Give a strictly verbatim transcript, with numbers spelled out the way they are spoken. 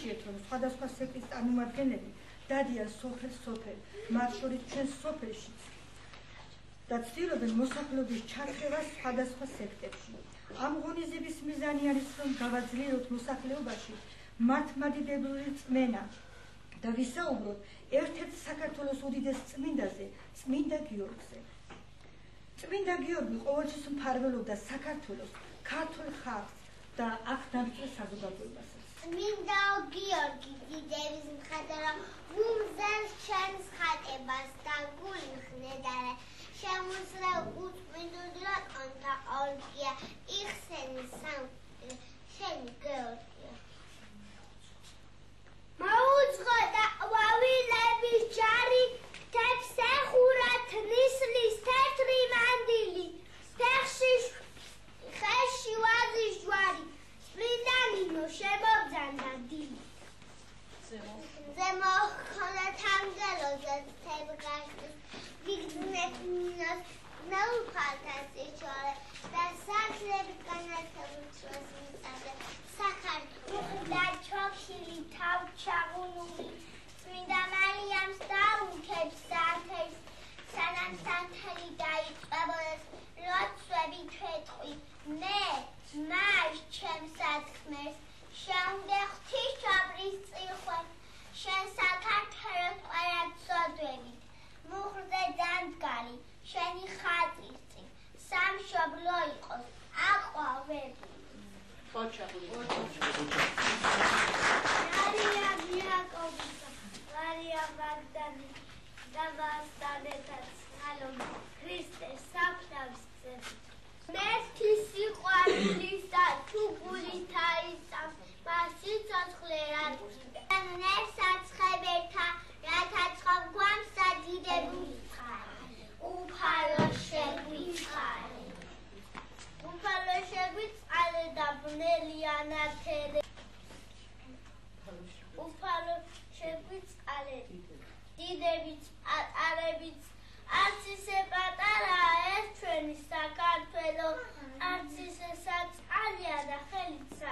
მოგიჩიეთ, რომ სხვადასხვა სექტის წარმომადგენლები დადიან სოფელ-სოფელ, მათ შორის ჩვენს სოფელშიც და ცდილობენ მოსახლეობის ჩართვას სხვადასხვა სექტებში. ამ ღონისძიების მიზანი არის, რომ გავაძლიეროთ მოსახლეობაში მართლმადიდებლური რწმენა და ვისაუბროთ ერთ-ერთ საქართველოს უდიდეს წმინდაზე, წმინდა გიორგზე. წმინდა გიორგი ყოველთვის მფარველობდა საქართველოს, ქართულ ხალხს და აქ დამჭირ საზოგადოებასაც. წმინდა გიორგი დიდების მხედრო გუმზელს ჩემს ხატებას და გული ხნედარე შემოსრა უწმინდულა კონთა ორგია იხსენი სამ შენი გიორგია მაუძღო და ვავილების ჯარი თებს ეხურათ ნისლის თეთრი მანდილი ფეხში ხეში ვაზის ჯვარი წმინდანინო შემოგზანდა დიდი ზემო ხონათ ანგელოზე თებგაშის ვიგზნეთ მინოს ნაუფალთას იჩვარე და სახლები განათებუჩვას მიწადე საქართველოს და ჩოქილი თავ ჩაღუნული წმინდა მარიამს დაუქებს სანთელს სანამ სანთელი დაიწყებოდეს ლოცვები თვეთყვი მე ძმას ჩემს საქმეს შენდე ღვთისმშობლის წირხვენ შენ საქართველოს ყველა წოდვებით მუხლზე დამდგარი შენი ხატის წინ სამშობლო იყოს აყვავები მარია მიაკოვისა მარია მაგდალინე და მასტანეთაც ხალომ ქრისტეს საფლავს წევით მერთი სიყვარულისა თუ გულით აიწამს მას სიცოცხლე არ გჭირდება ნერსაცხებერთა რათა ცხობ გვამსა დიდებუცხარი უფალო შეგვიწყარე უფალო შეგვიწყარე და ბნელი ანათერე უფალო შეგვიწყარე დიდებიც პატარებიც არც ისე პატარაა ეს ჩვენი საქართველო არც ისე საწყალია და ხელით